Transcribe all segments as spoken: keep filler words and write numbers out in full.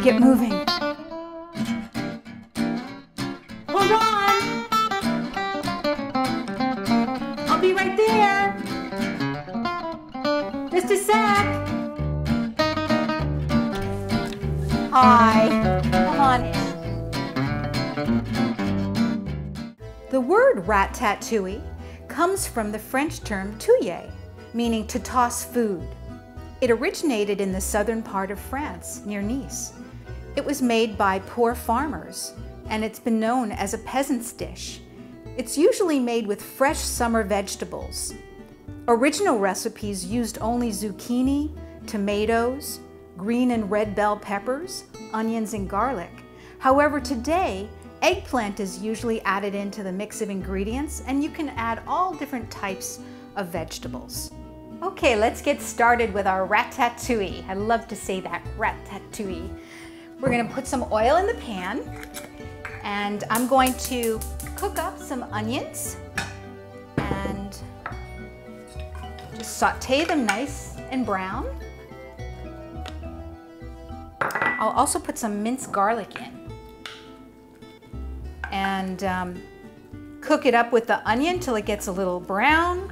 get moving. Hold on. I'll be right there. Just a sec. Hi. Come on in. The word ratatouille comes from the French term touiller, meaning to toss food. It originated in the southern part of France, near Nice. It was made by poor farmers, and it's been known as a peasant's dish. It's usually made with fresh summer vegetables. Original recipes used only zucchini, tomatoes, green and red bell peppers, onions, and garlic. However, today, eggplant is usually added into the mix of ingredients, and you can add all different types of vegetables. Okay, let's get started with our ratatouille. I love to say that, ratatouille. We're gonna put some oil in the pan, and I'm going to cook up some onions and just saute them nice and brown. I'll also put some minced garlic in and um, cook it up with the onion till it gets a little brown.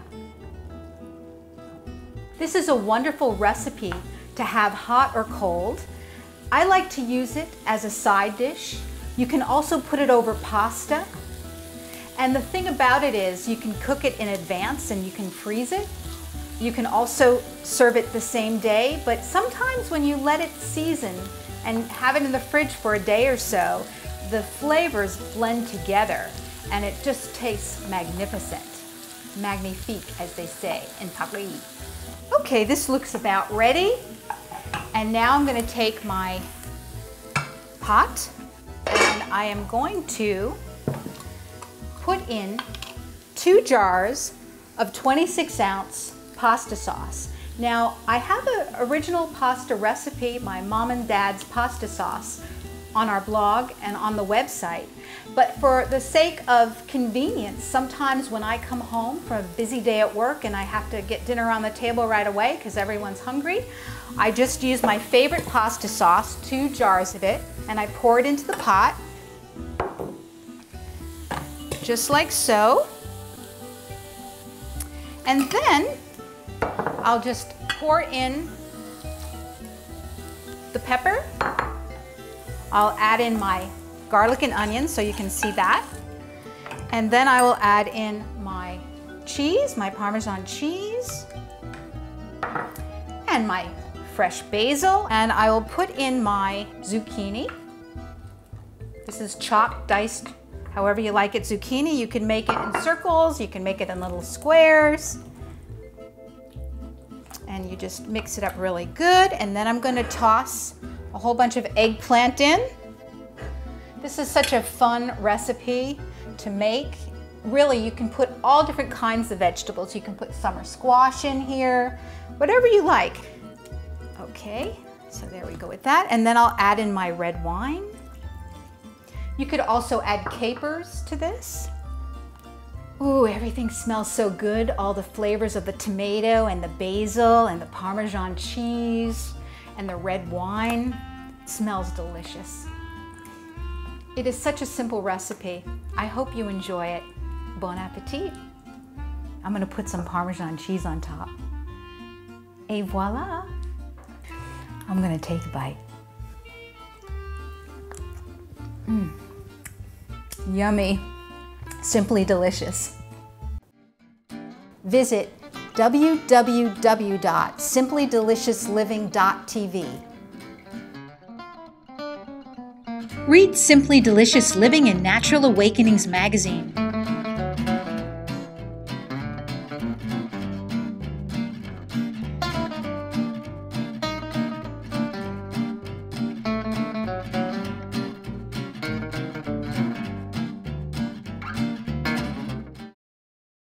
This is a wonderful recipe to have hot or cold. I like to use it as a side dish. You can also put it over pasta. And the thing about it is you can cook it in advance and you can freeze it. You can also serve it the same day, but sometimes when you let it season and have it in the fridge for a day or so, the flavors blend together and it just tastes magnificent. Magnifique, as they say in Paris. Okay, this looks about ready. And now I'm going to take my pot and I am going to put in two jars of twenty-six ounce pasta sauce. Now, I have an original pasta recipe, my mom and dad's pasta sauce, on our blog and on the website. But for the sake of convenience, sometimes when I come home from a busy day at work and I have to get dinner on the table right away because everyone's hungry, I just use my favorite pasta sauce, two jars of it, and I pour it into the pot, just like so. And then I'll just pour in the pepper. I'll add in my garlic and onions so you can see that. And then I will add in my cheese, my Parmesan cheese, and my fresh basil. And I will put in my zucchini. This is chopped, diced, however you like it, zucchini. You can make it in circles, you can make it in little squares. And you just mix it up really good. And then I'm gonna toss a whole bunch of eggplant in. This is such a fun recipe to make. Really, you can put all different kinds of vegetables. You can put summer squash in here, whatever you like. Okay, so there we go with that. And then I'll add in my red wine. You could also add capers to this. Ooh, everything smells so good. All the flavors of the tomato and the basil and the Parmesan cheese and the red wine. It smells delicious. It is such a simple recipe. I hope you enjoy it. Bon appetit. I'm gonna put some Parmesan cheese on top. Et voila. I'm gonna take a bite. Mmm. Yummy. Simply delicious. Visit w w w dot simply delicious living dot t v. Read Simply Delicious Living and Natural Awakenings magazine.